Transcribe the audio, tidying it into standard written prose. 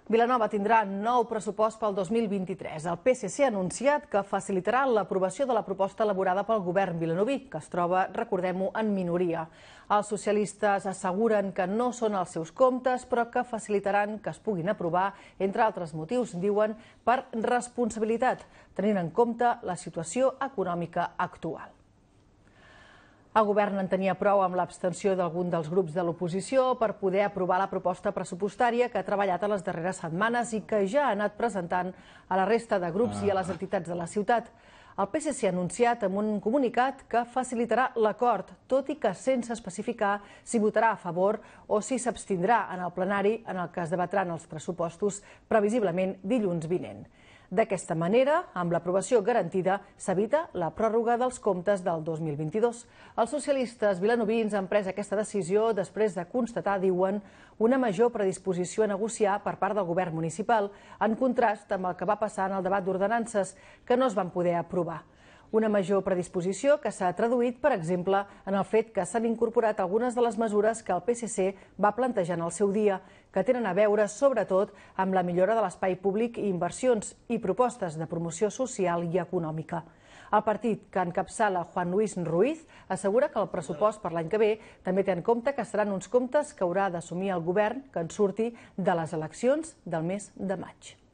Vilanova tindrà nou pressupost pel 2023. El PSC ha anunciat que facilitarà l'aprovació de la proposta elaborada pel govern vilanoví, que es troba, recordem-ho, en minoria. Els socialistes asseguren que no són els seus comptes, però que facilitaran que es puguin aprovar, entre altres motius, diuen, per responsabilitat, tenint en compte la situació econòmica actual. El govern en tenia prou amb l'abstenció d'algun dels grups de l'oposició per poder aprovar la proposta pressupostària que ha treballat a les darreres setmanes i que ja ha anat presentant a la resta de grups i a les entitats de la ciutat. El PSC ha anunciat en un comunicat que facilitarà l'acord, tot i que sense especificar si votarà a favor o si s'abstindrà en el plenari en el que es debatran els pressupostos previsiblement dilluns vinent. D'aquesta manera, amb l'aprovació garantida, s'evita la pròrroga dels comptes del 2022. Els socialistes vilanovins han pres aquesta decisió després de constatar, diuen, una major predisposició a negociar per part del govern municipal, en contrast amb el que va passar en el debat d'ordenances, que no es van poder aprovar. Una major predisposició que s'ha traduït, per exemple, en el fet que s'han incorporat algunes de les mesures que el PSC va plantejar en el seu dia, que tenen a veure, sobretot, amb la millora de l'espai públic i inversions i propostes de promoció social i econòmica. El partit que encapçala Juan Luis Ruiz assegura que el pressupost per l'any que ve també té en compte que seran uns comptes que haurà d'assumir el govern que en surti de les eleccions del mes de maig.